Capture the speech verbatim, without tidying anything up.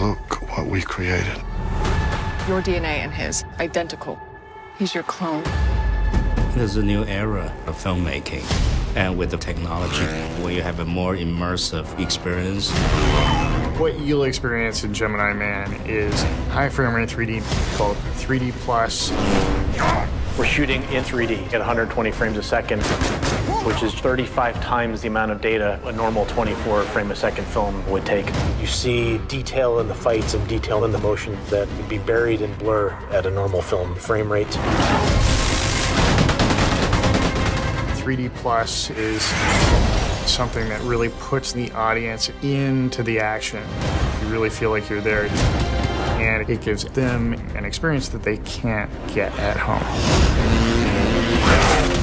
Look what we created. Your D N A and his, identical. He's your clone. There's a new era of filmmaking. And with the technology, where you have a more immersive experience. What you'll experience in Gemini Man is high frame rate three D, called three D plus. We're shooting in three D at one hundred twenty frames a second, which is thirty-five times the amount of data a normal twenty-four frame a second film would take. You see detail in the fights and detail in the motion that would be buried in blur at a normal film frame rate. three D plus is something that really puts the audience into the action. You really feel like you're there, and it gives them an experience that they can't get at home.